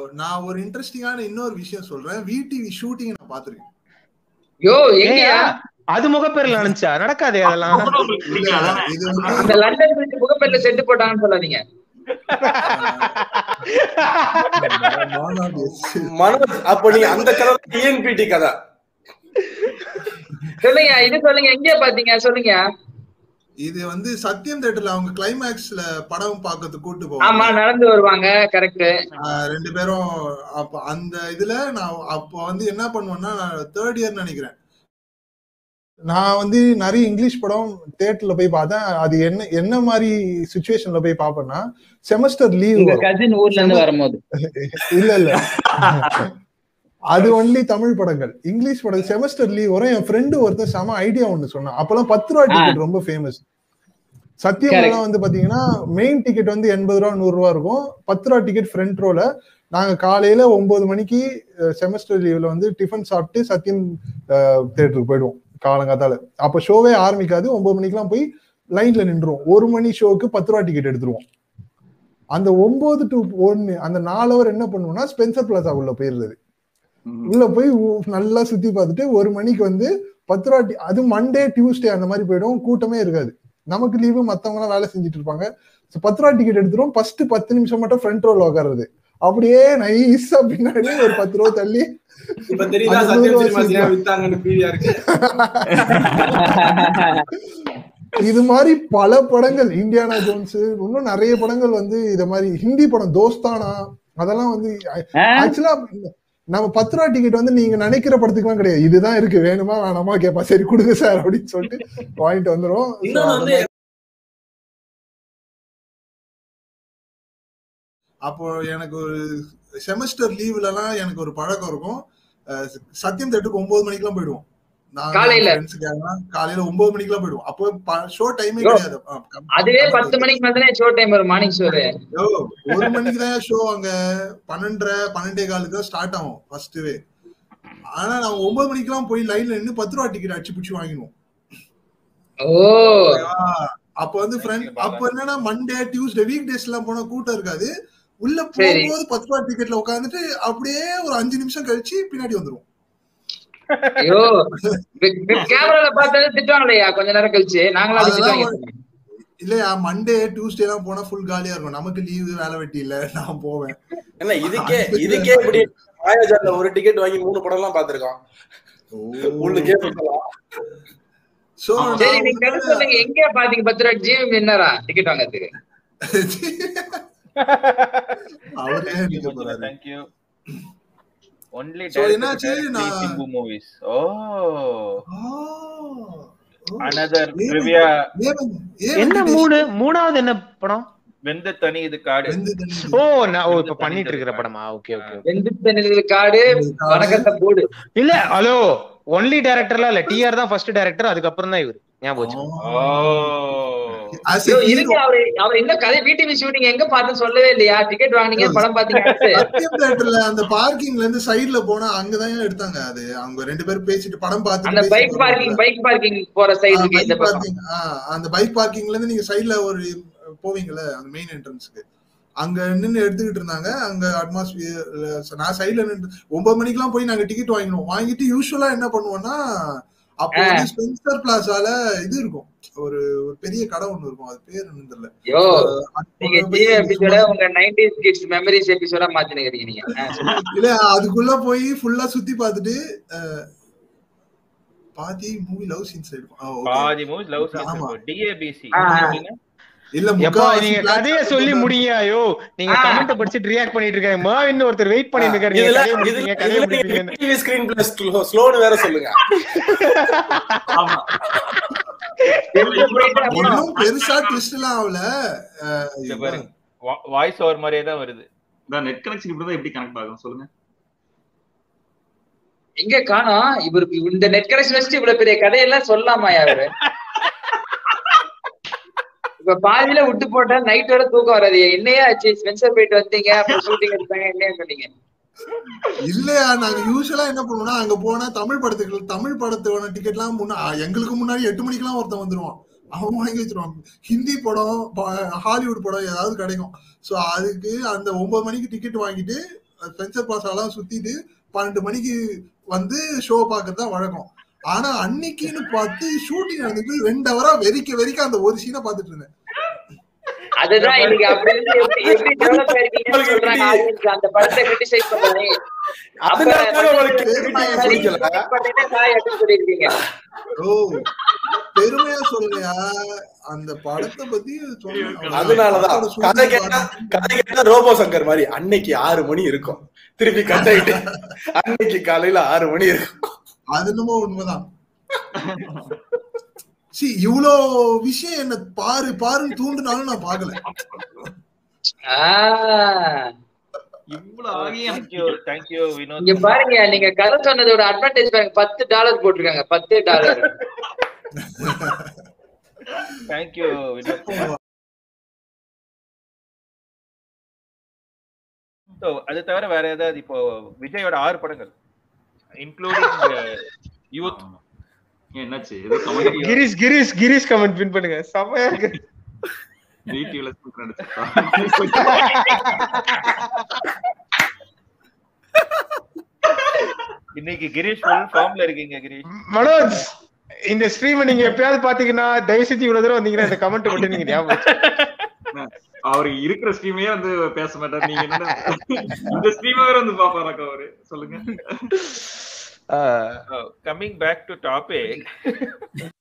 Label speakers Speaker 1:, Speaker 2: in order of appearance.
Speaker 1: நான் ஒரு இன்ட்ரெஸ்டிங்கான இன்னொரு விஷயம் சொல்றேன். விடிவி ஷூட்டிங் நான் பாத்துருக்கேன்.
Speaker 2: யோ எங்கயா
Speaker 3: அது முகப்பேர்ல நினைச்சா நடக்காதே அதெல்லாம்.
Speaker 2: அந்த லண்டன் பிரிட்ஜ் முகப்பேர்ல செட்டு போட்டாங்கன்னு சொல்லாதீங்க.
Speaker 4: மனோஜ் அப்ப நீ அந்த கதை டிஎன்பிடி கதை
Speaker 2: சொல்லுங்க. இது சொல்லுங்க, எங்க பாத்தீங்க சொல்லுங்க.
Speaker 1: இது வந்து சத்யம் தியேட்டர்ல அவங்க கிளைமேக்ஸ்ல படம் பார்க்கறதுக்கு கூட்டு போவாங்க.
Speaker 2: ஆமா, நடந்து வருவாங்க. கரெக்ட்.
Speaker 1: 2 பேரும். அப்ப அந்த இதுல நான் அப்ப வந்து என்ன பண்ணுவேன்னா, நான் 3rd இயர் நினைக்கிறேன், நான் வந்து நிறைய இங்கிலீஷ் படம் தியேட்டர்ல போய் பார்த்தேன். அது என்ன மாதிரி சிச்சுவேஷன்ல போய் பாப்பேன்னா, செமஸ்டர் லீவ்
Speaker 2: ஊர்ல இருந்து வரும்போது
Speaker 1: இல்ல அது ஒன்லி தமிழ் படங்கள். இங்கிலீஷ் படம் செமஸ்டர் லீவ் வரும். என் ஃப்ரெண்டு ஒருத்தர் செம ஐடியா ஒண்ணு சொன்னான். அப்பெல்லாம் 10 ரூபா டிக்கெட் ரொம்ப ஃபேமஸ். சத்தியமெல்லாம் வந்து பாத்தீங்கன்னா மெயின் டிக்கெட் வந்து 80 ரூபா 100 ரூபா இருக்கும். 10 ரூபா டிக்கெட் ஃப்ரண்ட் ரோல. நாங்க காலையில 9 மணிக்கு செமஸ்டர் லீவ்ல வந்து டிஃபன் சாப்பிட்டு சத்தியம் தியேட்டருக்கு போயிடுவோம் காலங்காத்தால. அப்ப ஷோவே ஆரம்பிக்காது. 9 மணிக்கெல்லாம் போய் லைன்ல நின்றுவோம். 1 மணி ஷோக்கு 10 ரூபா டிக்கெட் எடுத்துருவோம். அந்த 9 to 1 அந்த 4 ஹவர் என்ன பண்ணுவோம்னா, ஸ்பென்சர் பிளாசா உள்ள போயிருந்தது. உள்ள போய் நல்லா சுத்தி பார்த்துட்டு 1 மணிக்கு வந்து 10 ரூபா. அது மண்டே டியூஸ்டே அந்த மாதிரி போயிடும். கூட்டமே இருக்காது. நமக்கு லீவு, மத்தவங்க எல்லாம் வேலை செஞ்சுட்டு இருப்பாங்க. 10 ரூபா டிக்கெட் எடுத்துரும். ஃபர்ஸ்ட் 10 நிமிஷம் மட்டும் ஃப்ரண்ட் ரோல உட்காருது. அப்படியே நைஸா பின்னாடி ஒரு 10 ரூபா தள்ளி இது மாதிரி பல படங்கள், இந்தியானா ஜோன்ஸ், இன்னும் நிறைய படங்கள் வந்து இத மாதிரி. ஹிந்தி படம் தோஸ்தானா அதெல்லாம் வந்து ஆக்சுவலா நம்ம 10 ரூபா டிக்கெட் வந்து நீங்க நினைக்கிற படத்துக்குலாம் கிடையாது. இதுதான் இருக்கு, வேணுமா வேணாமா கேப்பா, சரி கொடுங்க சார் அப்படின்னு சொல்லிட்டு வாங்கிட்டு வந்துரும். அப்போ எனக்கு ஒரு செமஸ்டர் லீவ்ல எல்லாம் எனக்கு ஒரு பழக்கம் இருக்கும். சத்தியம் தேட்டருக்கு 9 மணிக்கெல்லாம் போயிடுவோம். காலையில 9 மணிக்கெல்லாம் போயிடுவோம். அப்போ ஷோ டைமே கிடையாது.
Speaker 2: அதுவே 10 மணிக்கு மேல ஷோ டைம் வரும். மார்னிங் ஷோ
Speaker 1: 1 மணிக்கு தான் ஷோ. அங்க 12:30 12:15 தான் ஸ்டார்ட் ஆகும் ஃபர்ஸ்ட்வே. ஆனா நான் 9 மணிக்கெல்லாம் போய் லைன்ல நின்று 10 ரூபா டிக்கெட் அடிச்சு பிடிச்சி வாங்கிடுவோம். அப்ப வந்து அப்ப என்னன்னா மண்டே டியூஸ்டே வீக் டேஸ் எல்லாம் போனா கூட்டம் இருக்காது. உள்ள போகும்போது 10 ரூபா டிக்கெட்ல உட்காந்துட்டு அப்படியே ஒரு 5 நிமிஷம் கழிச்சு பின்னாடி வந்துரும்.
Speaker 2: ஐயோ, கேமரால பார்த்தாலே திட்டுவாங்களையா கொஞ்ச நேரம் கழிச்சு. நாங்களா திட்டுவாங்க
Speaker 1: இல்லையா? மண்டே டியூஸ்டே எல்லாம் போனா ஃபுல் காலியா இருக்கும். நமக்கு லீவு வேலை வெட்டி இல்ல, நான் போவேன்.
Speaker 4: என்ன இதுக்கே இப்படி மாயாஜால ஒரு டிக்கெட் வாங்கி 3 படம் எல்லாம் பாத்துருக்கோம். உள்ளுக்கே போகலாம்.
Speaker 1: சோ
Speaker 2: சரி, நீங்க கரெக்ட் சொல்லுங்க, எங்க பாத்தீங்க 10 ரூபாய் ஜீவம் என்னடா டிக்கெட் வாங்குறதுக்கு?
Speaker 1: அவரே நீங்க போறாரு.
Speaker 5: Thank you. Only
Speaker 1: Simbu
Speaker 5: movies. Another trivia.
Speaker 3: என்ன மூணாவது என்ன படம்?
Speaker 5: வெந்து தனி இது காடு.
Speaker 3: நான் இப்ப பண்ணிட்டு இருக்கிற படமா? Okay okay.
Speaker 2: வெந்து தனி இது காடு, வணக்கத்தை போடு.
Speaker 3: இல்ல ஹலோ, ஒன்லி டைரக்டர்லாம் இல்ல, டிஆர் தான் ஃபர்ஸ்ட் டைரக்டர், அதுக்கு அப்புறம் தான் இவரு. ஞாபகம் வச்சு.
Speaker 2: அவர் இந்த கதை VTV ஷூட்டிங் எங்க பார்த்து சொல்லவே இல்லையா? டிக்கெட் வாங்குனீங்க, படம் பாத்தீங்க.
Speaker 1: அந்த பார்க்கிங்ல இருந்து சைடுல போனா அங்கதான் எடுத்தாங்க. அது அவங்க 2 பேரும் பேசிட்டு படம் பார்த்து
Speaker 2: அந்த பைக் பார்க்கிங் போற சைடு இருக்கு. இந்த பார்க்கிங்,
Speaker 1: அந்த பைக் பார்க்கிங்ல இருந்து நீங்க சைடுல ஒரு போவீங்கல, அந்த மெயின் என்ட்ரன்ஸ்க்கு, அங்க நின்னு எடுத்துக்கிட்டு இருந்தாங்க. அங்க அட்மாஸ்பியர் நான் சைடுல நின்று 9 மணிக்கெல்லாம் போய் நாங்க டிக்கெட் வாங்கிட்டு யூசுவலா என்ன பண்ணுவோம்னா, அப்போ வந்து ஸ்பென்சர் பிளாசால இது இருக்கும், ஒரு பெரிய கடை ஒண்ணு இருக்கும். அது பேர் என்ன தெரியல.
Speaker 2: உங்க 90s கிட்ஸ் மெமரிஸ் எபிசோடா மாத்தினீங்க நீங்க.
Speaker 1: இல்ல, அதுக்குள்ள போய் ஃபுல்லா சுத்தி பார்த்துட்டு பாதி மூவி லவ் சீன்ஸ் இருக்கும்.
Speaker 5: பாதி மூவி லவ் சீன்ஸ். DABC
Speaker 1: இல்ல,
Speaker 3: நீங்க கதைய சொல்லி முடியாயோ? நீங்க கமெண்ட் படிச்சிட்டு ரியாக்ட் பண்ணிட்டு இருக்காங்க. மாவின் ஒருத்தர் வெயிட் பண்ணிட்டு இருக்காரு. நீங்க கதைய முடிப்பீங்க.
Speaker 4: டிவி ஸ்கிரீன் பிளஸ் ஸ்லோன்னு வேற சொல்லுங்க.
Speaker 1: ஆமா, பெருசா ட்விஸ்ட் எல்லாம் ஆவல.
Speaker 5: பாருங்க, வாய்ஸ் ஓவர் மாதிரியே தான் வருது.
Speaker 6: நெட் கனெக்ஷன் இப்படி தான் எப்படி கனெக்ட் ஆகும் சொல்லுங்க.
Speaker 2: எங்க காணோம் இவருக்கு இந்த நெட் கனெக்ஷன் வச்சு இவ்வளவு பெரிய கதையெல்லாம் சொல்லாமா யாரு? இப்ப பாதியில விட்டு போட்டா நைட்டோட தூக்கம் வராது. என்னையா ஆச்சு? ஸ்பென்சர் போயிட்டு வந்தீங்க, அப்புறம் ஷூட்டிங் எடுத்தாங்க, என்ன சொன்னீங்க?
Speaker 1: இல்லையா, நாங்க யூசுவலா என்ன பண்ணுவோம்னா, அங்க போனா தமிழ் படத்துக்கான டிக்கெட் எல்லாம் எங்களுக்கு முன்னாடி 8 மணிக்கெல்லாம் ஒருத்தன் வந்துருவான். அவன் வாங்கி வச்சிருவான். ஹிந்தி படம், ஹாலிவுட் படம் ஏதாவது கிடைக்கும். சோ அதுக்கு அந்த 9 மணிக்கு டிக்கெட் வாங்கிட்டு ஸ்பென்சர் பிளாசாலாம் சுத்திட்டு 12 மணிக்கு வந்து ஷோ பாக்குறதுதான் வழக்கம். ஆனா அன்னைக்குன்னு பார்த்து ஷூட்டிங் நடந்துட்டு 2 ஹவரா வெறிக்க அந்த ஒரு சீனை பாத்துட்டு இருந்தேன்.
Speaker 2: அதுதான் இன்னைக்கு அப்படி இருந்து எப்படி டெவலப் ஆயிருக்கீங்கன்னு சொல்றாங்க ஆடியன்ஸ் அந்த படத்தை கிரிட்டிசைஸ் பண்றாங்க.
Speaker 1: பெருமையா சொல்லையா அந்த படத்தை பத்தி சொல்லுங்க.
Speaker 4: அதனாலதான் கதை கேட்டா ரோபோ சங்கர் மாதிரி அன்னைக்கு 6 மணி இருக்கும், திருப்பி கட் ஆயிட்டு அன்னைக்கு காலையில 6 மணி இருக்கும்.
Speaker 1: அது என்னமோ உண்மைதான். இவ்வளோ விஷயம் என்ன பாருன்னு தூண்டுனாலும் நான் பாக்கல.
Speaker 2: இங்க பாருங்க, நீங்க கதை சொன்னதோட அட்வான்டேஜ் பாருங்க, $10 போட்டிருக்காங்க. $10.
Speaker 5: தேங்க்யூ வினோத். அது தவிர வேற ஏதாவது இப்போ விஜயோட 6 படங்கள் இன்க்ளூடிங் யூத்
Speaker 6: என்னாச்சு?
Speaker 3: கிரீஷ் கமெண்ட் பின் பண்ணுங்க. செமையா இருக்கு.
Speaker 6: VTVல சூப்பரா நடிச்சிருக்கா.
Speaker 5: இன்னைக்கு கிரீஷ் ஃபுல் ஃபார்ம்ல இருக்கீங்க கிரீஷ்.
Speaker 3: மனோஜ், இந்த ஸ்ட்ரீம் நீங்க எப்பயாவது பாத்தீங்கன்னா தயவு செஞ்சு இவ்வளவு தூரம் வந்தீங்கன்னா இந்த கமெண்ட் மட்டும் நீங்க ஞாபகம்.
Speaker 6: அவரு இருக்கிற ஸ்ட்ரீமே வந்து பேச மாட்டாரு. நீங்க என்ன இந்த ஸ்ட்ரீமே வந்து பாப்பாராக்கா அவரு? சொல்லுங்க.
Speaker 5: Coming back to topic,